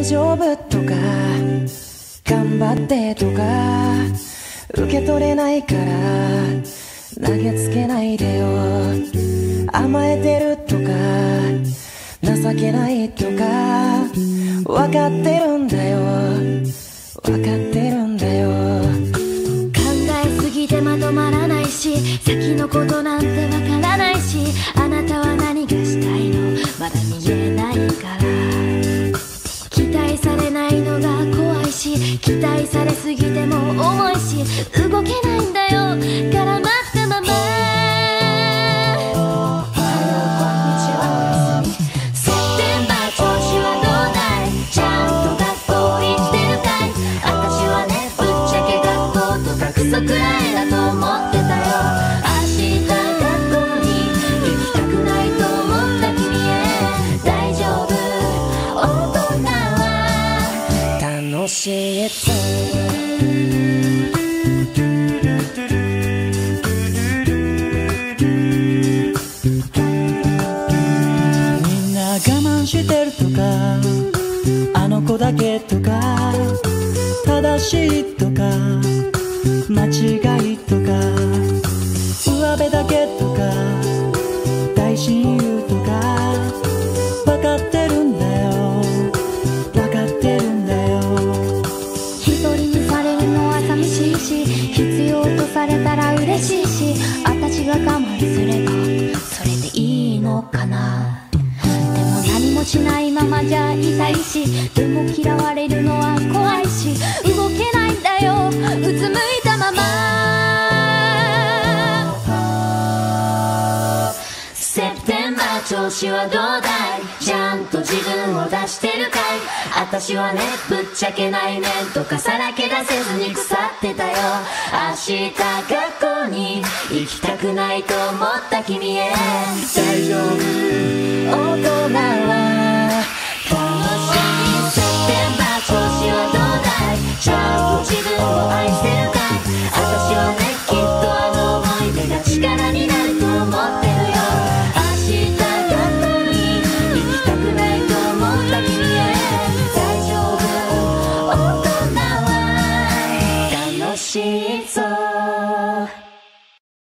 丈夫とか頑張ってとか受け取れないから投げつけないでよ。甘えてるとか情けないとか分かってるんだよ、分かってるんだよ。 考えすぎてまとまらないし、先のことなんてわからないし、あなたは何がしたいのまだ見えないから。期待されないのが怖いし、期待されすぎても重いし、動けないんだよ絡まったまま。クソくらいだと思ってたよ。明日学校に行きたくないと思った君へ。大丈夫、大人は楽しいとみんな我慢してるとかあの子だけとか正しいとか間違いとか上辺だけとか大親友とか分かってるんだよ、分かってるんだよ。 一人にされるのは寂しいし、必要とされたら嬉しいし、私が我慢すればそれでいいのかな。でも何もしないままじゃ痛いし、でも嫌われるのは怖いし、動けないんだようつむいたまま。セプテンバー調子はどうだい、ちゃんと自分を出してるかい。私はねぶっちゃけないねんとかさらけ出せずに腐ってたよ。明日学校に行きたくないと思った君へ。大丈夫、大人は楽しい。セプテンバー調子はどうだい、